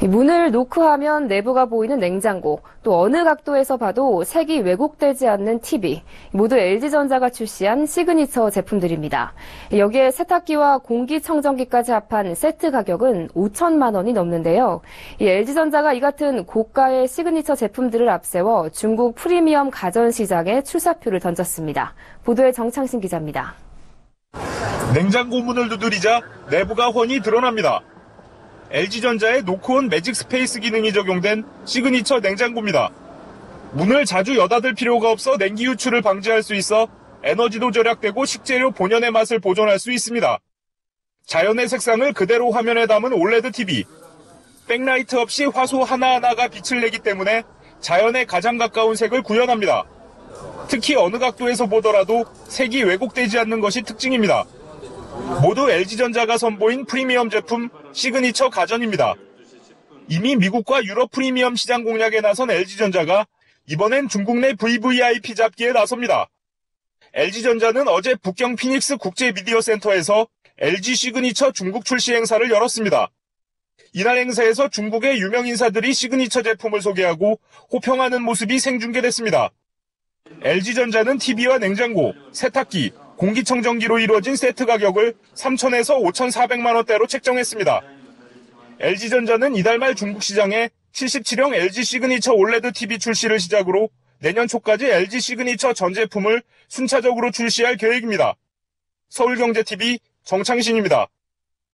문을 노크하면 내부가 보이는 냉장고, 또 어느 각도에서 봐도 색이 왜곡되지 않는 TV, 모두 LG전자가 출시한 시그니처 제품들입니다. 여기에 세탁기와 공기청정기까지 합한 세트 가격은 5천만 원이 넘는데요. LG전자가 이 같은 고가의 시그니처 제품들을 앞세워 중국 프리미엄 가전 시장에 출사표를 던졌습니다. 보도에 정창신 기자입니다. 냉장고 문을 두드리자 내부가 훤히 드러납니다. LG전자의 노크온 매직 스페이스 기능이 적용된 시그니처 냉장고입니다. 문을 자주 여닫을 필요가 없어 냉기 유출을 방지할 수 있어 에너지도 절약되고 식재료 본연의 맛을 보존할 수 있습니다. 자연의 색상을 그대로 화면에 담은 올레드 TV. 백라이트 없이 화소 하나하나가 빛을 내기 때문에 자연에 가장 가까운 색을 구현합니다. 특히 어느 각도에서 보더라도 색이 왜곡되지 않는 것이 특징입니다. 모두 LG전자가 선보인 프리미엄 제품 시그니처 가전입니다. 이미 미국과 유럽 프리미엄 시장 공략에 나선 LG전자가 이번엔 중국 내 VVIP 잡기에 나섭니다. LG전자는 어제 북경 피닉스 국제 미디어 센터에서 LG 시그니처 중국 출시 행사를 열었습니다. 이날 행사에서 중국의 유명 인사들이 시그니처 제품을 소개하고 호평하는 모습이 생중계됐습니다. LG전자는 TV와 냉장고, 세탁기, 공기청정기로 이루어진 세트 가격을 3,000에서 5,400만 원대로 책정했습니다. LG전자는 이달 말 중국 시장에 77형 LG 시그니처 올레드 TV 출시를 시작으로 내년 초까지 LG 시그니처 전 제품을 순차적으로 출시할 계획입니다. 서울경제TV 정창신입니다.